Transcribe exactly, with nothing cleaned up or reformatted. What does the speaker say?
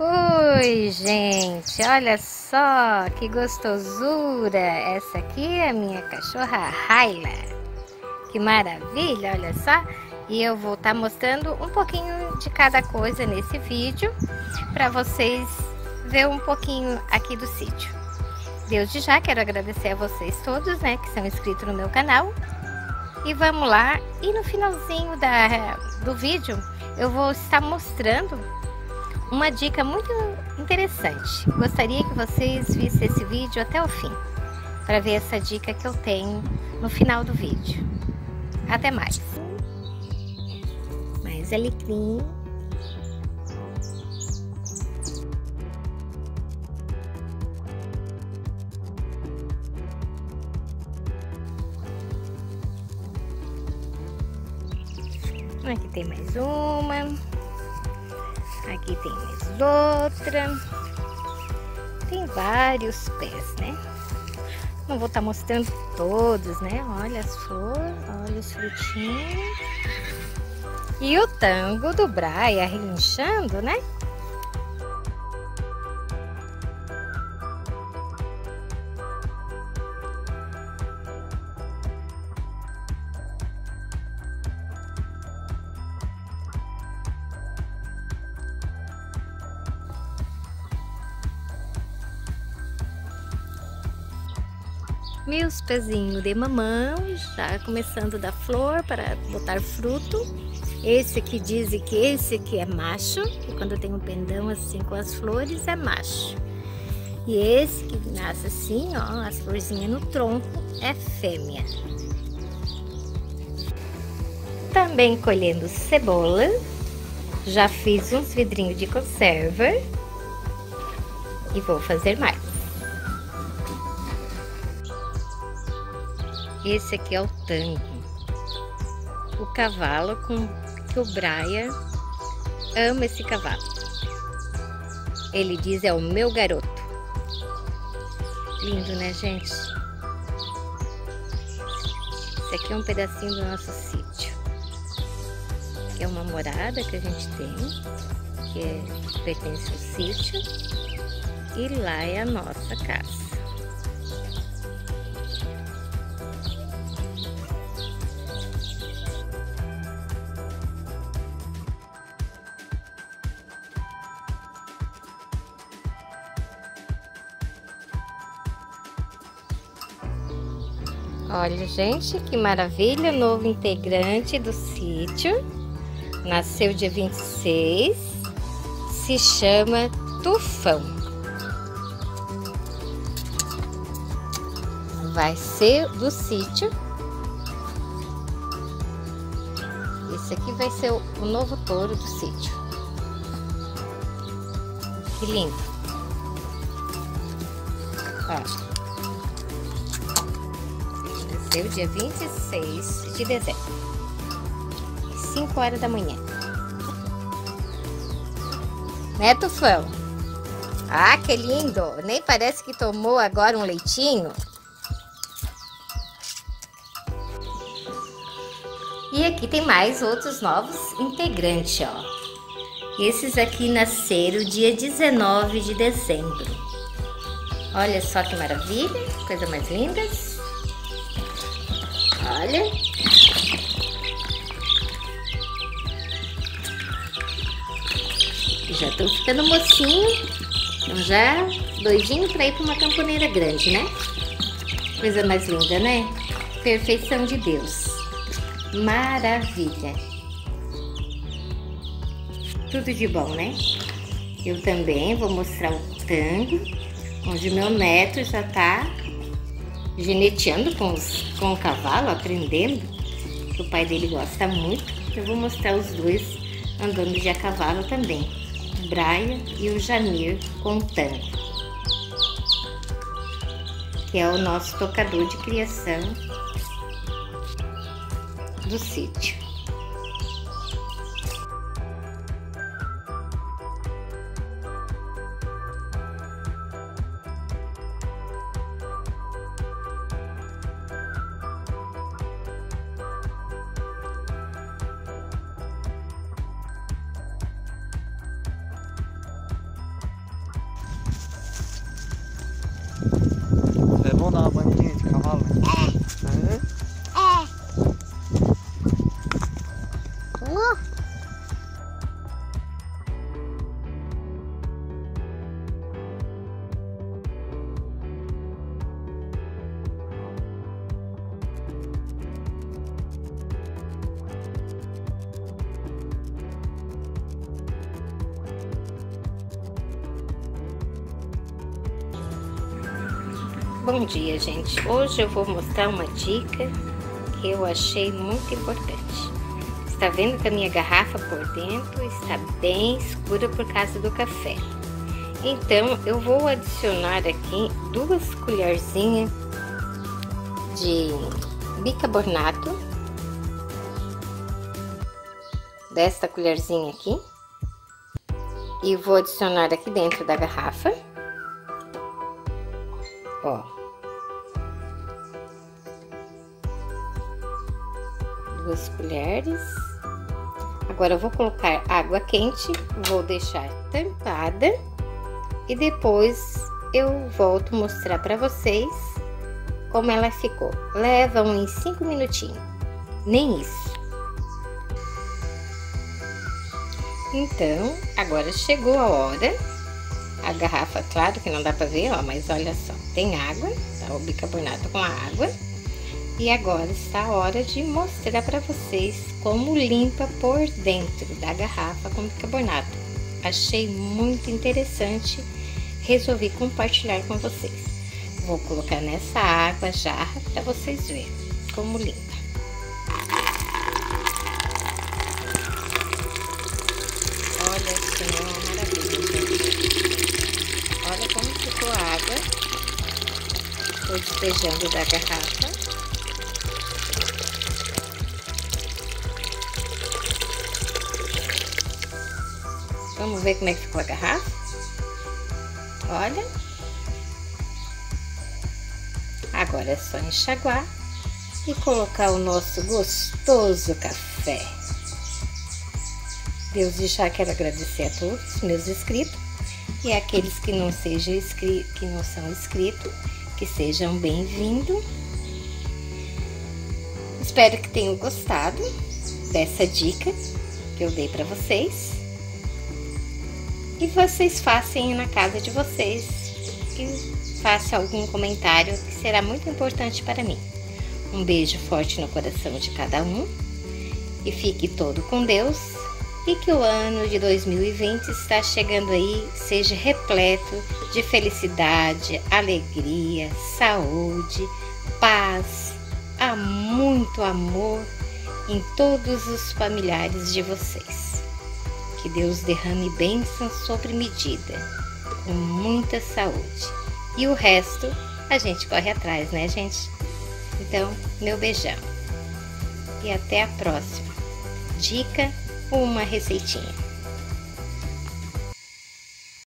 Oi, gente, olha só que gostosura. Essa aqui é a minha cachorra Raila. Que maravilha, olha só. E eu vou estar mostrando um pouquinho de cada coisa nesse vídeo para vocês ver um pouquinho aqui do sítio. Desde já quero agradecer a vocês todos, né, que são inscritos no meu canal. E vamos lá. E no finalzinho da, do vídeo eu vou estar mostrando uma dica muito interessante. Gostaria que vocês vissem esse vídeo até o fim, para ver essa dica que eu tenho no final do vídeo. Até mais. Mais alecrim. Aqui tem mais uma. Aqui tem mais outra. Tem vários pés, né? Não vou estar mostrando todos, né? Olha as flores, olha os frutinhos. E o tango do Braia relinchando, né? Meus pezinhos de mamão já começando a dar flor para botar fruto. Esse aqui dizem que esse aqui é macho, e quando tem um pendão assim com as flores é macho. E esse que nasce assim, ó, as florzinhas no tronco, é fêmea. Também colhendo cebola. Já fiz uns vidrinhos de conserva e vou fazer mais. Esse aqui é o tango, o cavalo com que o Braia ama esse cavalo. Ele diz é o meu garoto. Lindo, né, gente? Esse aqui é um pedacinho do nosso sítio. Aqui é uma morada que a gente tem, que é, pertence ao sítio, e lá é a nossa casa. Olha, gente, que maravilha, novo integrante do sítio. Nasceu dia vinte e seis, se chama Tufão. Vai ser do sítio. Esse aqui vai ser o, o novo touro do sítio. Que lindo. Ó. Nasceu dia vinte e seis de dezembro, cinco horas da manhã. Né, Tufão? Ah, que lindo! Nem parece que tomou agora um leitinho. E aqui tem mais outros novos integrantes, ó. Esses aqui nasceram dia dezenove de dezembro. Olha só que maravilha, coisa mais lindas. Olha. Já estão ficando mocinho. Então já doidinho para ir para uma camponeira grande, né? Coisa mais linda, né? Perfeição de Deus. Maravilha. Tudo de bom, né? Eu também vou mostrar o tango, onde meu neto já tá geneteando com, os, com o cavalo, aprendendo, que o pai dele gosta muito. Eu vou mostrar os dois andando de a cavalo também, o Braia e o Janir com o tango, que é o nosso tocador de criação do sítio. Bom dia, gente. Hoje eu vou mostrar uma dica que eu achei muito importante. Está vendo que a minha garrafa por dentro está bem escura por causa do café. Então eu vou adicionar aqui duas colherzinhas de bicarbonato, desta colherzinha aqui, e vou adicionar aqui dentro da garrafa. Ó, duas colheres. Agora eu vou colocar água quente, vou deixar tampada e depois eu volto mostrar para vocês como ela ficou. Leva uns cinco minutinhos, nem isso. Então, agora chegou a hora. A garrafa, claro que não dá para ver, ó, mas olha só, tem água, tá? O bicarbonato com a água. E agora está a hora de mostrar para vocês como limpa por dentro da garrafa com bicarbonato. Achei muito interessante, resolvi compartilhar com vocês. Vou colocar nessa água jarra para vocês verem como limpa. Olha só, uma maravilha, gente. Olha como ficou a água. Estou despejando da garrafa. Vamos ver como é que ficou a garrafa. Olha. Agora é só enxaguar e colocar o nosso gostoso café. Desde já quero agradecer a todos os meus inscritos e aqueles que não sejam inscritos, que não são inscritos, que sejam bem-vindos. Espero que tenham gostado dessa dica que eu dei para vocês. E vocês façam na casa de vocês e façam algum comentário que será muito importante para mim. Um beijo forte no coração de cada um e fique todo com Deus e que o ano de dois mil e vinte está chegando aí, seja repleto de felicidade, alegria, saúde, paz, há muito amor em todos os familiares de vocês. Que Deus derrame bênçãos sobre medida, com muita saúde. E o resto, a gente corre atrás, né, gente? Então, meu beijão. E até a próxima. Dica, uma receitinha.